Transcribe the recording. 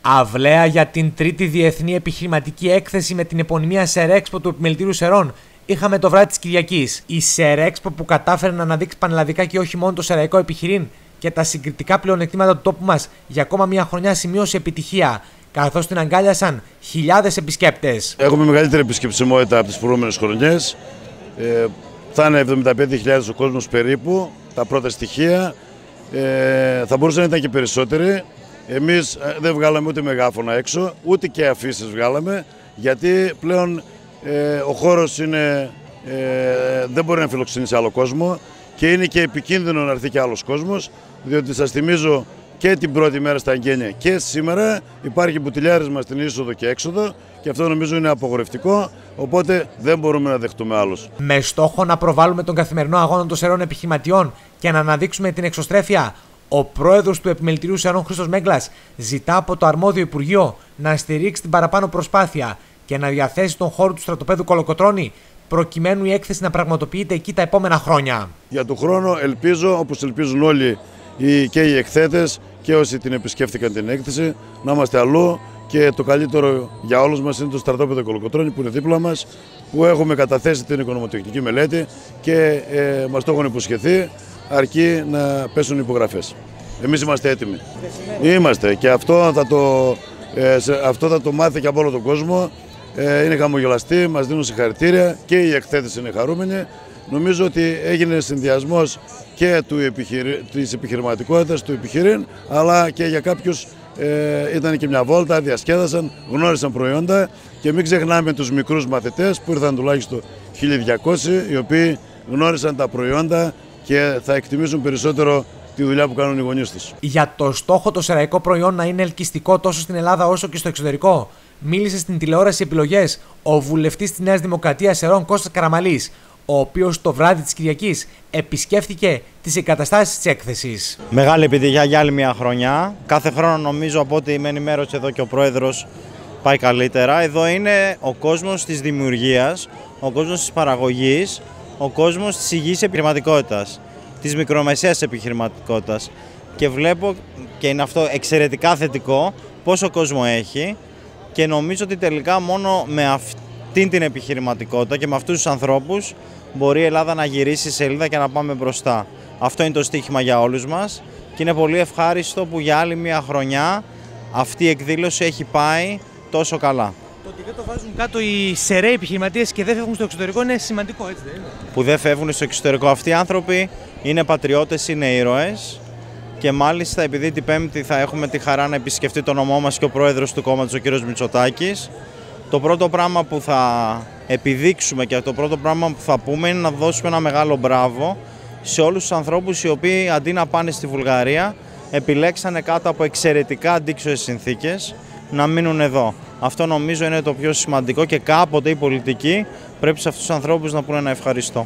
Αυλαία για την τρίτη διεθνή επιχειρηματική έκθεση με την επωνυμία Σερέξπο του Επιμελητηρίου Σερών είχαμε το βράδυ της Κυριακής. Η Σερέξπο, που κατάφερε να αναδείξει πανελλαδικά και όχι μόνο το σεραϊκό επιχειρήν και τα συγκριτικά πλεονεκτήματα του τόπου μας, για ακόμα μια χρονιά σημείωσε επιτυχία, καθώς την αγκάλιασαν χιλιάδες επισκέπτες. Έχουμε μεγαλύτερη επισκεψιμότητα από τις προηγούμενες χρονιές. Θα είναι 75.000 ο κόσμος περίπου, τα πρώτα στοιχεία. Θα μπορούσαν να ήταν και περισσότεροι. Εμείς δεν βγάλαμε ούτε μεγάφωνα έξω, ούτε και αφήσεις βγάλαμε, γιατί πλέον ο χώρος δεν μπορεί να φιλοξενήσει άλλο κόσμο και είναι και επικίνδυνο να έρθει και άλλος κόσμος, διότι σας θυμίζω και την πρώτη μέρα στα εγγένεια και σήμερα υπάρχει μπουτιλιάρισμα στην είσοδο και έξοδο και αυτό νομίζω είναι απογορευτικό, οπότε δεν μπορούμε να δεχτούμε άλλους. Με στόχο να προβάλλουμε τον καθημερινό αγώνα των σερών επιχειρηματιών και να αναδείξουμε την εξωστρέφεια, ο πρόεδρος του Επιμελητηρίου Σερών, Χρήστος Μέγκλας, ζητά από το αρμόδιο Υπουργείο να στηρίξει την παραπάνω προσπάθεια και να διαθέσει τον χώρο του στρατοπέδου Κολοκοτρώνη, προκειμένου η έκθεση να πραγματοποιείται εκεί τα επόμενα χρόνια. Για τον χρόνο ελπίζω, όπως ελπίζουν όλοι και οι εκθέτες και όσοι την επισκέφτηκαν την έκθεση, να είμαστε αλλού και το καλύτερο για όλους μας είναι το στρατόπεδο Κολοκοτρώνη που είναι δίπλα μας, που έχουμε καταθέσει την οικονομοτεχνική μελέτη και μας το έχουν υποσχεθεί, αρκεί να πέσουν υπογραφές. Εμείς είμαστε έτοιμοι. Είμαστε και αυτό θα το μάθει και από όλο τον κόσμο. Είναι χαμογελαστοί, μας δίνουν συγχαρητήρια και οι εκθέτες είναι χαρούμενοι. Νομίζω ότι έγινε συνδυασμός και της επιχειρηματικότητας του επιχειρήν, αλλά και για κάποιους ήταν και μια βόλτα, διασκέδασαν, γνώρισαν προϊόντα και μην ξεχνάμε τους μικρούς μαθητές που ήρθαν τουλάχιστον 1.200, οι οποίοι γνώρισαν τα προϊόντα και θα εκτιμήσουν περισσότερο τη δουλειά που κάνουν οι γονείς τους. Για το στόχο το σεραϊκό προϊόν να είναι ελκυστικό τόσο στην Ελλάδα όσο και στο εξωτερικό, μίλησε στην τηλεόραση Επιλογές ο βουλευτής της Νέας Δημοκρατίας Σερών Κώστας Καραμαλής, ο οποίος το βράδυ της Κυριακής επισκέφθηκε τις εγκαταστάσεις της έκθεσης. Μεγάλη επιτυχία για άλλη μια χρονιά. Κάθε χρόνο νομίζω από ό,τι με ενημέρωσε εδώ και ο πρόεδρος πάει καλύτερα. Εδώ είναι ο κόσμος της δημιουργίας, ο κόσμος της παραγωγής, ο κόσμος της υγιής επιχειρηματικότητας, της μικρομεσαίας επιχειρηματικότητας. Και βλέπω, και είναι αυτό εξαιρετικά θετικό, πόσο κόσμο έχει και νομίζω ότι τελικά μόνο με αυτήν την επιχειρηματικότητα και με αυτούς τους ανθρώπους μπορεί η Ελλάδα να γυρίσει σελίδα και να πάμε μπροστά. Αυτό είναι το στοίχημα για όλους μας και είναι πολύ ευχάριστο που για άλλη μια χρονιά αυτή η εκδήλωση έχει πάει τόσο καλά. Το ότι δεν το βάζουν κάτω οι σεραίοι επιχειρηματίες και δεν φεύγουν στο εξωτερικό είναι σημαντικό, έτσι δεν είναι? Που δεν φεύγουν στο εξωτερικό. Αυτοί οι άνθρωποι είναι πατριώτες, είναι ήρωες και μάλιστα επειδή την Πέμπτη θα έχουμε τη χαρά να επισκεφτεί το νομό μας και ο πρόεδρος του κόμματος, ο κ. Μητσοτάκης, το πρώτο πράγμα που θα επιδείξουμε και το πρώτο πράγμα που θα πούμε είναι να δώσουμε ένα μεγάλο μπράβο σε όλους τους ανθρώπους οι οποίοι αντί να πάνε στη Βουλγαρία επιλέξανε κάτω από εξαιρετικά αντίξωες συνθήκες να μείνουν εδώ. Αυτό νομίζω είναι το πιο σημαντικό και κάποτε οι πολιτικοί πρέπει σε αυτούς τους ανθρώπους να πούνε ένα ευχαριστώ.